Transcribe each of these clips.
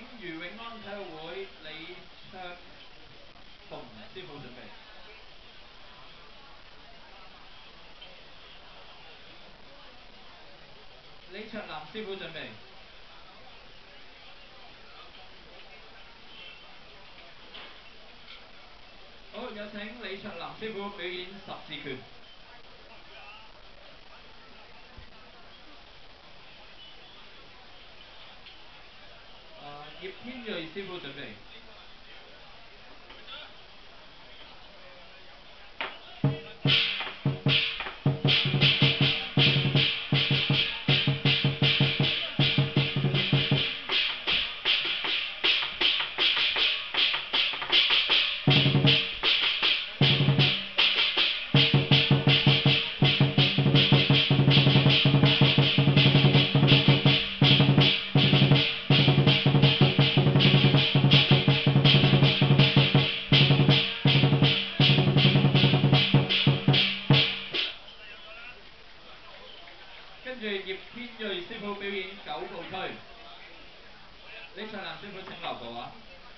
余永安體育會李卓雄師傅準備。李卓南師傅準備。好，有請李卓南師傅表演十字拳。葉天瑞師傅準備。跟住葉天瑞師傅表演9步推。李卓南師傅請留步啊！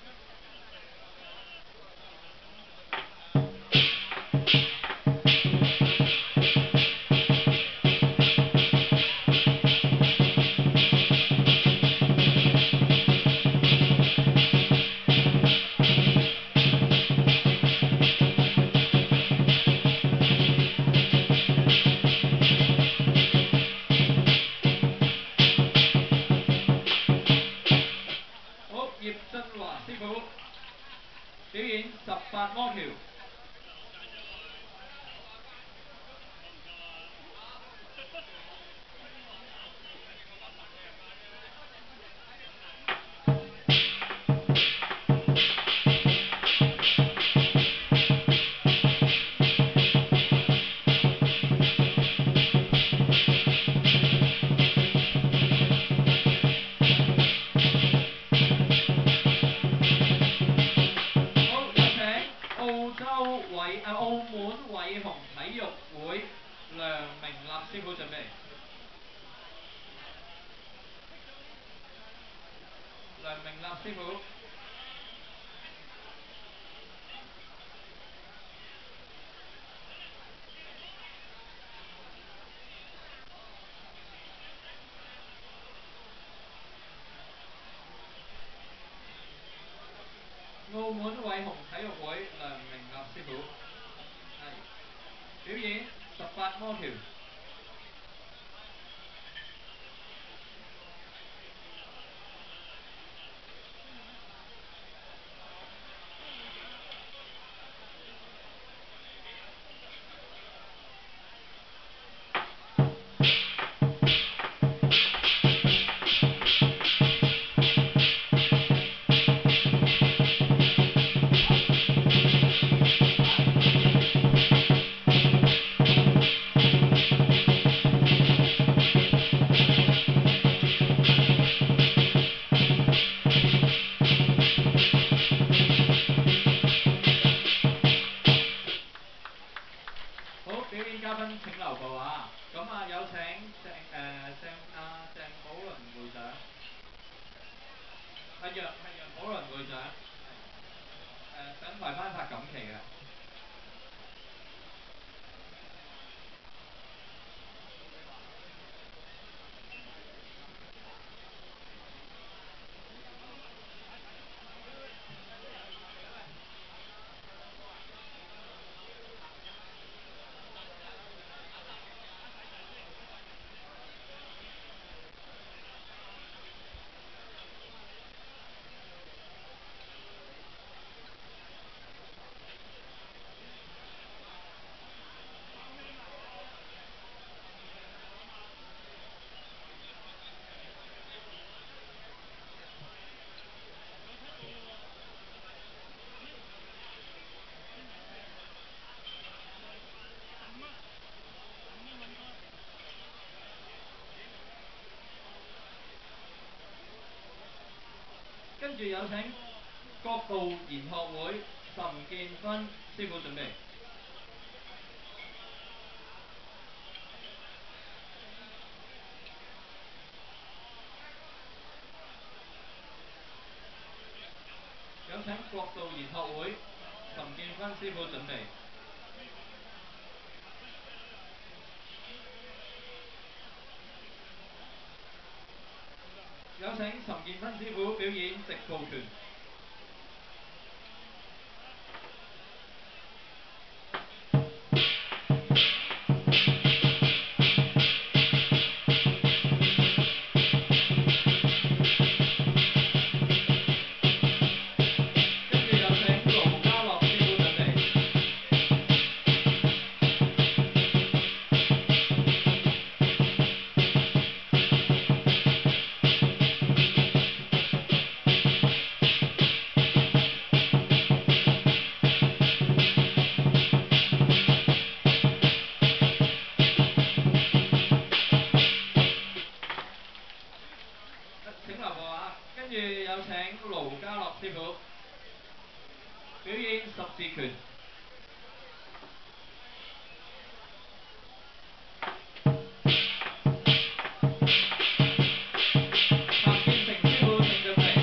葉振華師傅表演18魔橋。澳門偉雄體育會梁明立師傅準備。梁明立師傅。澳門偉雄體育會梁明立師傅。表演18魔橋。好，表演嘉賓請留步啊！咁有請鄭寶倫會長，楊寶倫會長，上台頒發錦旗嘅。跟住有請國道研學會岑建勳師傅準備。 請國道研學會岑建勳師傅準備。有請岑建勳師傅表演直步拳。請留步啊！跟住有請盧家樂師傅表演十字拳。譚建成師傅請準備。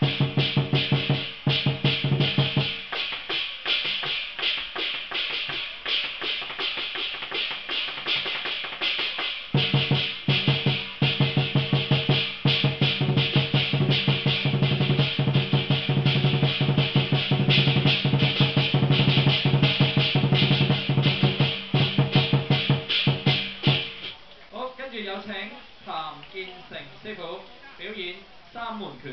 跟住有請譚建成師傅表演三門拳。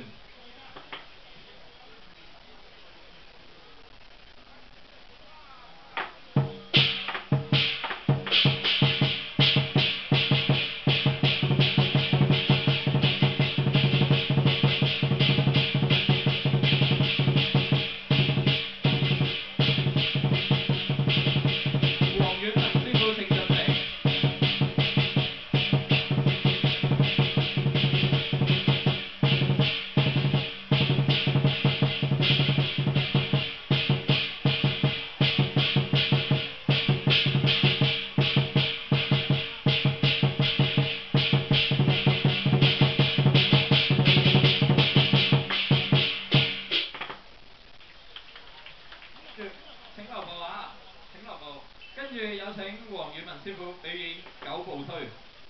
黃遠文師傅請準備。請留步啊！請留步。跟住有請黃遠文師傅表演九步推。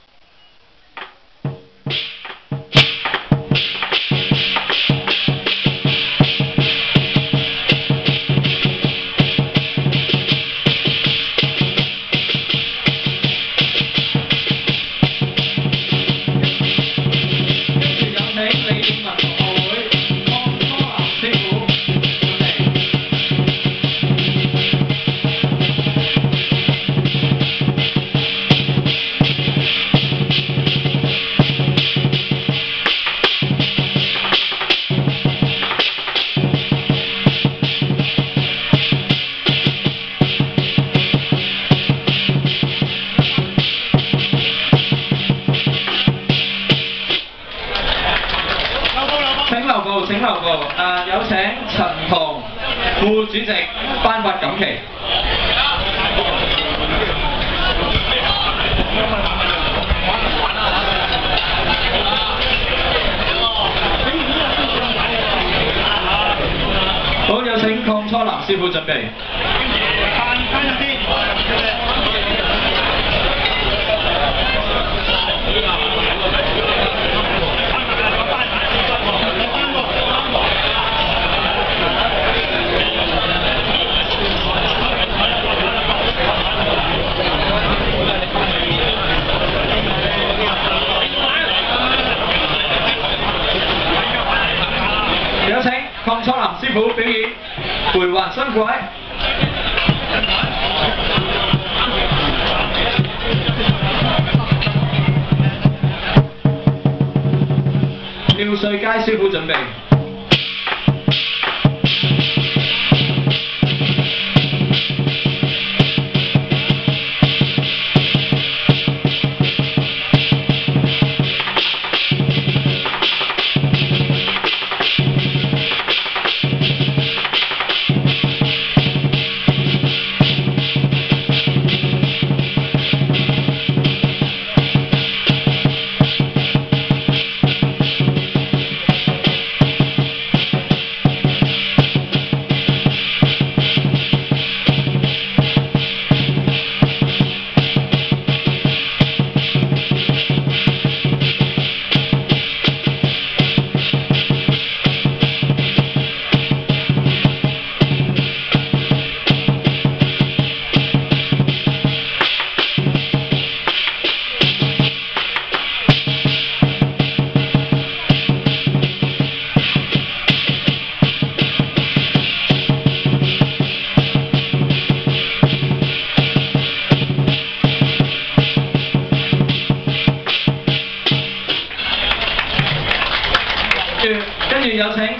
請留步，有請陳彤副主席頒發錦旗。好，有請邝初南師傅準備。有請邝初南師傅表演回環新軌。廖瑞佳師傅準備。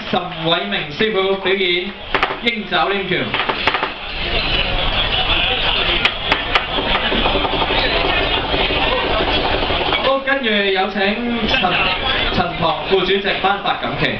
岑偉明師傅表演鷹爪黏橋。好，跟住有請陳塘副主席頒發錦旗。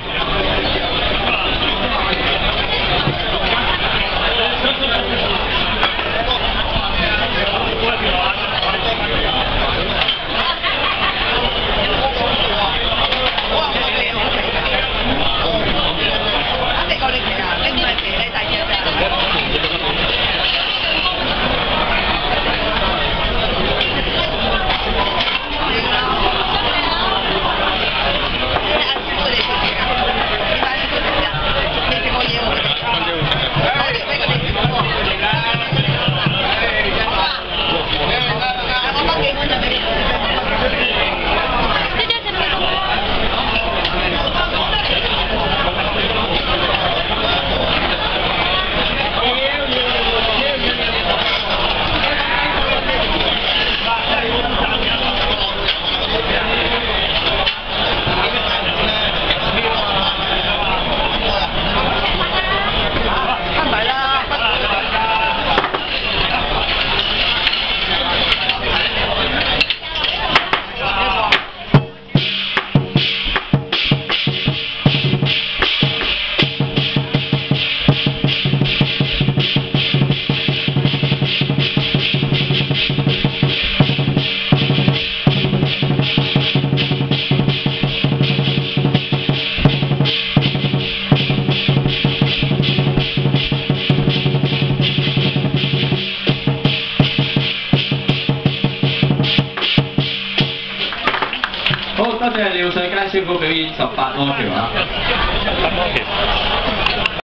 好，多謝廖水佳師傅表演18柯橋啊！